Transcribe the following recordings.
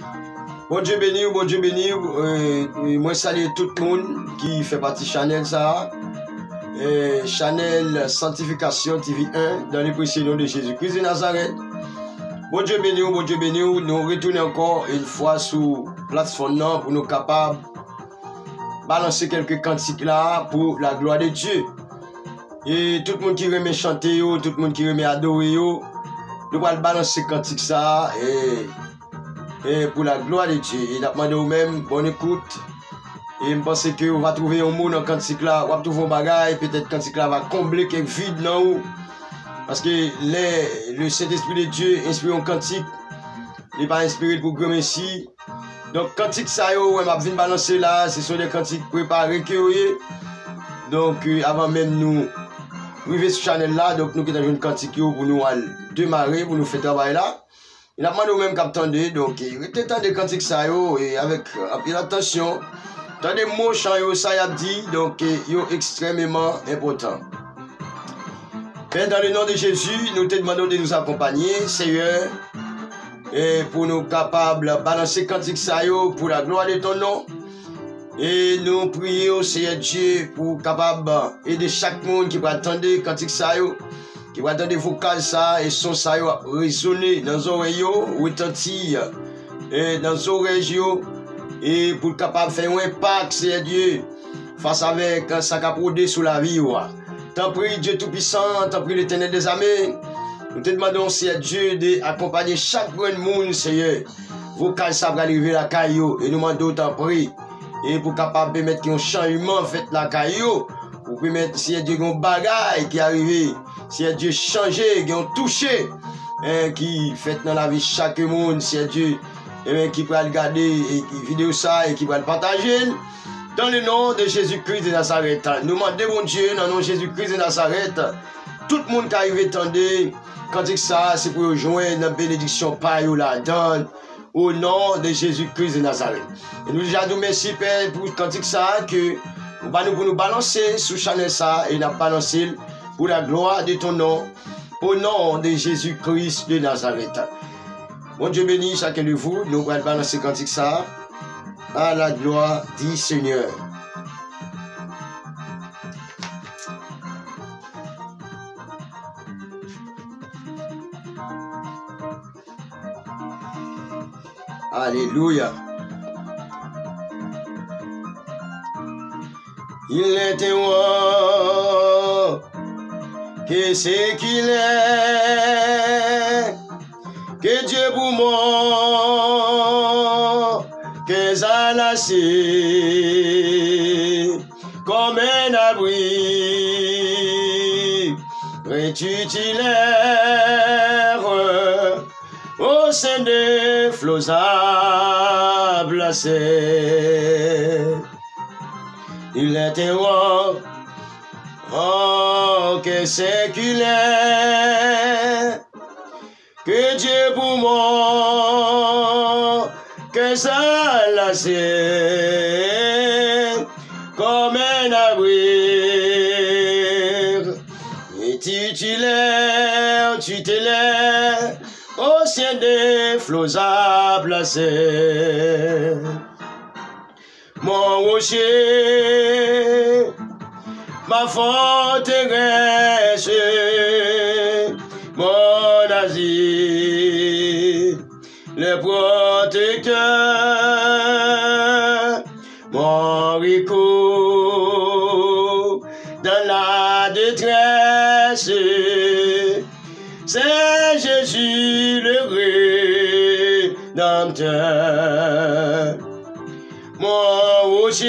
Bon Dieu béni, bon Dieu béni. Moi salue tout le monde qui fait partie de Chanel ça. Chanel Sanctification TV1 dans les précieux noms de Jésus-Christ de Nazareth. Bon Dieu béni, bon Dieu béni. Nous retournons encore une fois sur la plateforme pour nous capables de balancer quelques cantiques là pour la gloire de Dieu. Et tout le monde qui remet chanter, tout le monde qui remet adorer, nous allons balancer cantiques ça et pour la gloire de Dieu. Et nous demandons nous-mêmes bonne écoute. Et je pense que on va trouver un mot dans le cantique là, on va trouver un bagage, peut-être que le cantique là va combler quelques vides là où. Parce que le Saint-Esprit de Dieu inspire un cantique, il n'est pas inspiré pour gommer ici. Donc, cantique ça, on va venir balancer là, ce sont des cantiques préparés que vous. Donc, avant même nous arriver sur Chanel là, donc nous avons une cantique pour nous démarrer, pour nous faire travail là. Il a demandé au même qu'attendez, donc retenez des cantiques ça et avec attention. Dans des mots chants ça y a dit, donc yo extrêmement important. Père, dans le nom de Jésus, nous te demandons de nous accompagner, Seigneur, et pour nous capables de balancer cantique ça pour la gloire de ton nom. Et nous prions, Seigneur Dieu, pour capable aider chaque monde qui va attendre cantique ça qui va attendre vocal ça et son ça résonner dans nos oreilles, retentir et dans nos oreilles. Et pour capable faire un impact, Seigneur Dieu, face avec ça qui a produit sur la vie. T'en prie, Dieu Tout-Puissant, t'en prie, l'Éternel des armées. Nous te demandons, Seigneur Dieu, d'accompagner chaque bon monde, Seigneur. Vos cas, ça va arriver la caillou. Et nous demandons, t'en prie, et pour capable de mettre un changement fait la caillou, pour permettre, Seigneur Dieu, un bagage qui est arrivé, Seigneur Dieu, changer, qui ont touché, qui fait dans la vie chaque monde, Seigneur Dieu. Et qui va regarder et vidéo ça et qui va le partager dans le nom de Jésus-Christ de Nazareth. Nous demandons mon Dieu dans le nom de Jésus-Christ de Nazareth. Tout le monde qui arrive attendez quand dit ça c'est pour rejoindre la bénédiction par la donne au nom de Jésus-Christ de Nazareth. Et nous déjà nous merci Père pour quand dit ça que pour nous balancer sous Chanel ça et nous balancer pour la gloire de ton nom au nom de Jésus-Christ de Nazareth. Mon Dieu béni chacun de vous, nous allons balancer cantique ça à la gloire du Seigneur. Alléluia. Il était roi, que c'est qu'il est. Que Dieu pour moi, que ça lassé, comme un abri, rétutilaire, au sein des flots glacés. Il était roi, oh, que c'est qu'il est. Que Dieu pour moi, que ça lassé, comme un abri, et titulaire, au sein des flots à placer. Mon rocher, ma forteresse, mon asile, le protecteur, mon recours dans la détresse, c'est Jésus le Rédempteur. Mon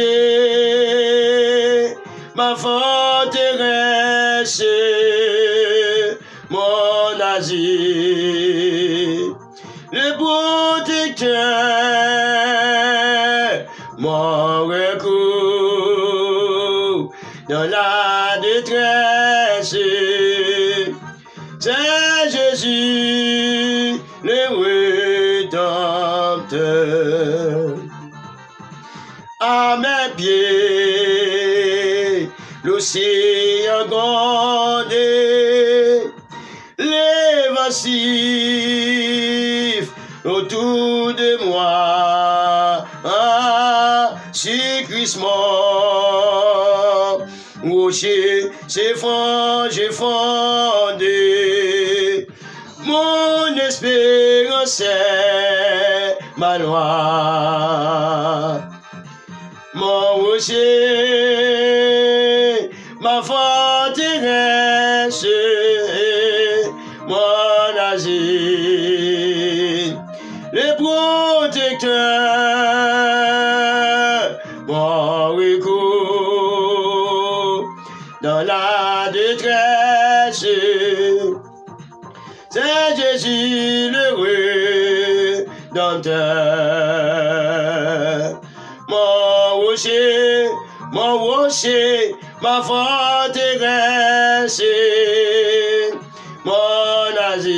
rocher, ma forteresse, mon asile, le protecteur, mon recours dans la détresse, c'est Jésus le Rédempteur. À mes pieds, l'océan grondé, les massifs autour de moi. Si Christ mort, rocher, j'ai fondé. Mon espérance est ma loi. Mon rocher, ma forteresse, mon asile, le protecteur, mon recours dans la détresse. C'est Jésus le Rédempteur. Mon rocher, ma forteresse, mon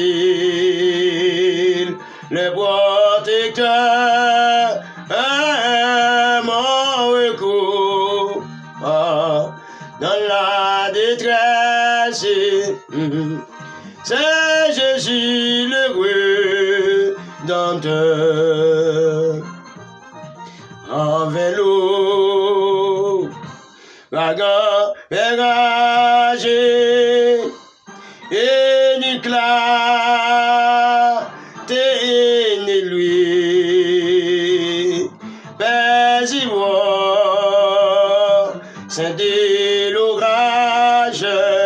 asile, le protecteur, mon recours dans la détresse. C'est Jésus le Rédempteur. En vélo, wagon éragé, et ni clarté ni lui, paisible, c'est de l'orage.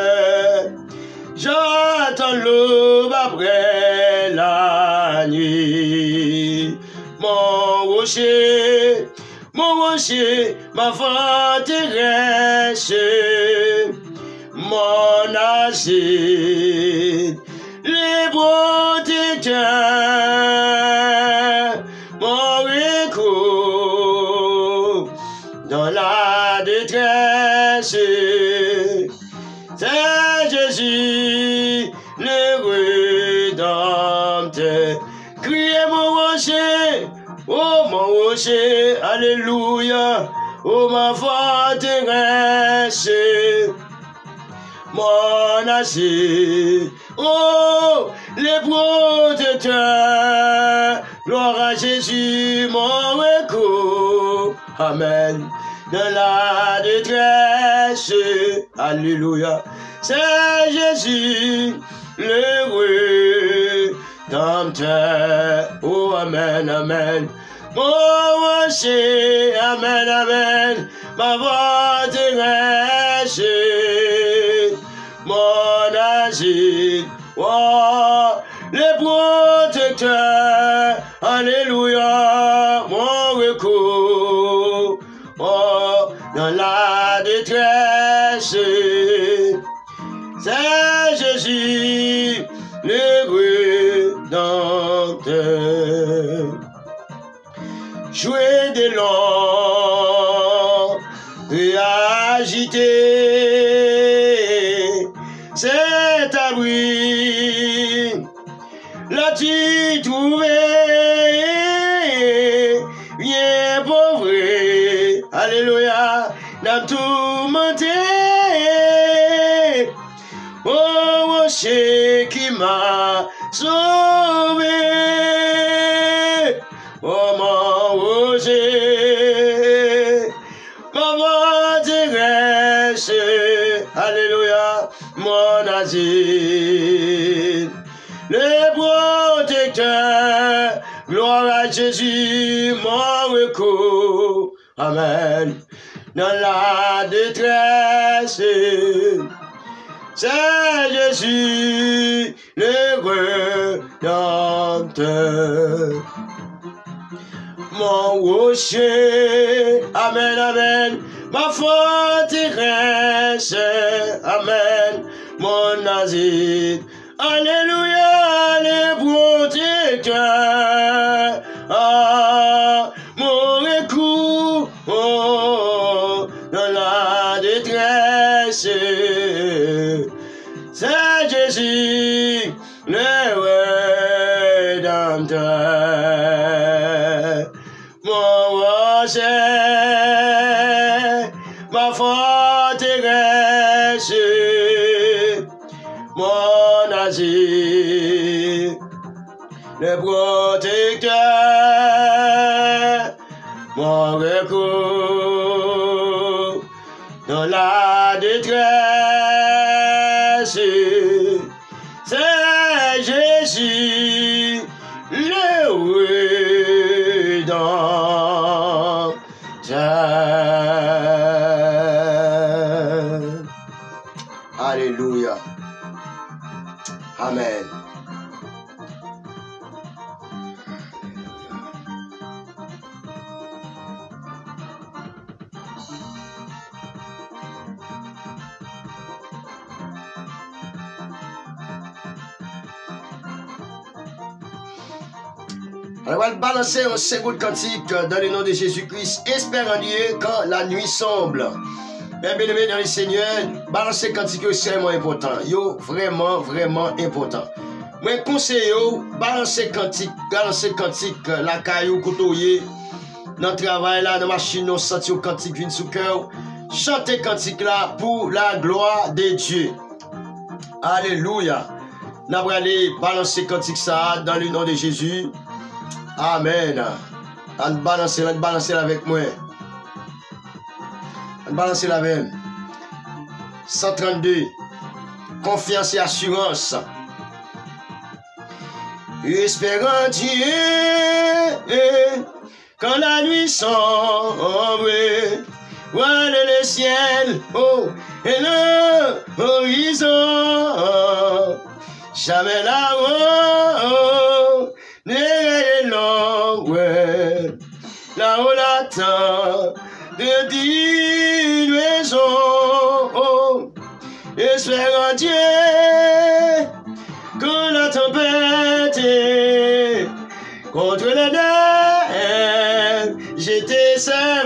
J'attends l'aube après la nuit. Mon rocher, ma forteresse, mon asile, les protecteurs, mon recours dans la détresse. C'est Jésus le Rédempteur. Criez mon rocher, oh mon rocher, alléluia, oh ma forteresse, mon asile, oh les protecteurs, gloire à Jésus, mon recours, amen. Dans la détresse, alléluia, c'est Jésus le Rédempteur, oh amen, amen. Mon rocher, amen, amen, ma forteresse, mon asile, oh, les protecteurs, alléluia, mon recours, oh, dans la détresse, c'est Jésus le Rédempteur. Jouer des longs et agiter cet abri. L'as-tu trouvé bien pauvre, alléluia, dans tout monté. Oh rocher qui m'a sauvé, oh mon rocher, ma forteresse, alléluia, mon asile, le protecteur, gloire à Jésus, mon recours, amen, dans la détresse. C'est Jésus le Rédempteur. Mon rocher, amen, amen, ma forteresse, amen, mon asile, alléluia, les protecteurs, mon recours, oh, dans la détresse. C'est Jésus le Rédempteur. Mon rocher, ma forteresse, mon asile, le protecteur, mon recours dans la détresse. C'est Jésus, le Rédempteur. Alléluia. Amen. On va balancer un second cantique dans le nom de Jésus-Christ. Espère en Dieu quand la nuit semble. Bien aimé dans le Seigneur, balancer cantique est extrêmement important. Yo, vraiment, vraiment important. Moi, conseille yo, balancer cantique, la caillou, kotoye, dans le travail là, dans la machine, on sent au cantique vient sous cœur. Chantez cantique là pour la gloire de Dieu. Alléluia. Nous allons aller balancer cantique ça dans le nom de Jésus. Amen. On balance avec moi. On balance la même. 132. Confiance et assurance. Espérant Dieu quand la nuit sombre, voilà le ciel, oh, et l'horizon. Jamais là-haut, n'est l'ombre, là-haut l'attend de dilution. Oh, espère en Dieu que la tempête contre les nerfs, j'étais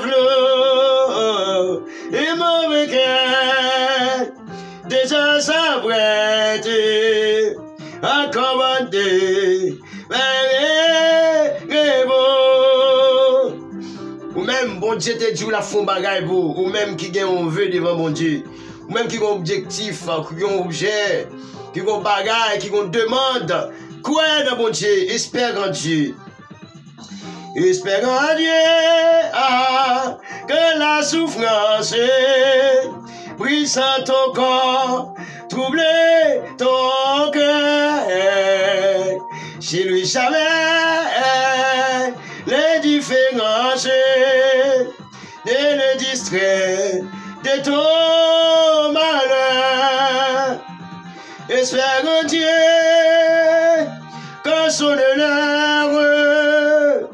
flot et mauvais cœur déjà s'apprête à commander ou même bon Dieu te dit la fond bagaille pour ou même qui gagne on veut devant bon Dieu ou même qui a un objectif qui a un objet qui a un bagaille qui a une demande croyez dans bon Dieu espère en Dieu espère en Dieu que la souffrance brise ton corps troubler ton cœur chez lui jamais les différences et le distrait de ton malheur. Espère en Dieu quand son l'heure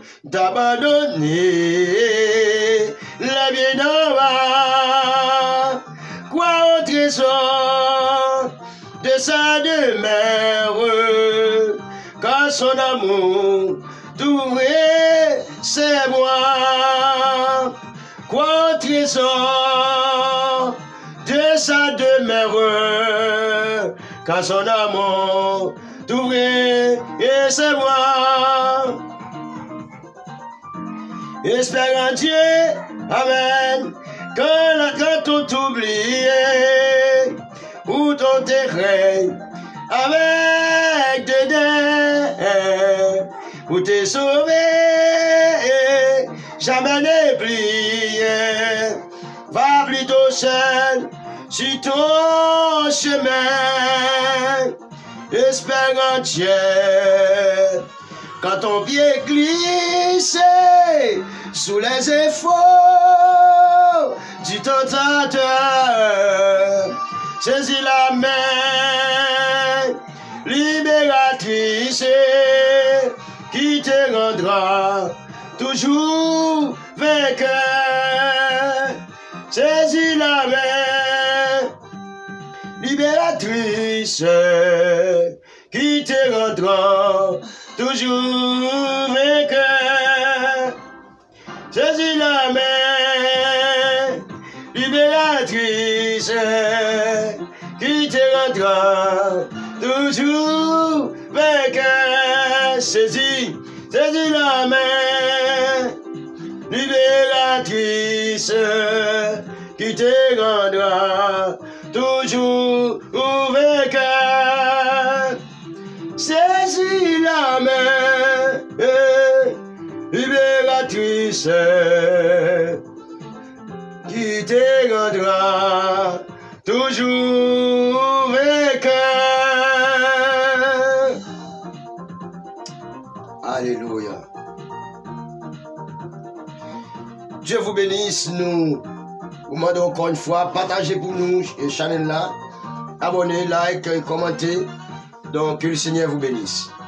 d'abandonner la vie d'en bas. Quoi au trésor de sa demeure quand son amour d'ouvrir ses bois. Quoi au trésor de sa demeure quand son amour d'ouvrir ses bois. Espère en Dieu, amen, quand on t'oublie ou ton terrain avec des dents pour te sauver, jamais ne plier, va plutôt seul sur ton chemin, espère en Dieu, quand ton pied glisse sous les efforts du tentateur, saisis la main libératrice qui te rendra toujours vainqueur. Saisis la main libératrice qui te rendra toujours vainqueur. Saisis la main libératrice qui te rendra toujours vainqueur. Saisis la main libératrice qui te rendra toujours vainqueur. Saisis la main libératrice, qui te rendra toujours vainqueur. Alléluia. Dieu vous bénisse. Nous vous demandons encore une fois, partagez pour nous et chaîne là, abonnez, like, commentez. Donc que le Seigneur vous bénisse.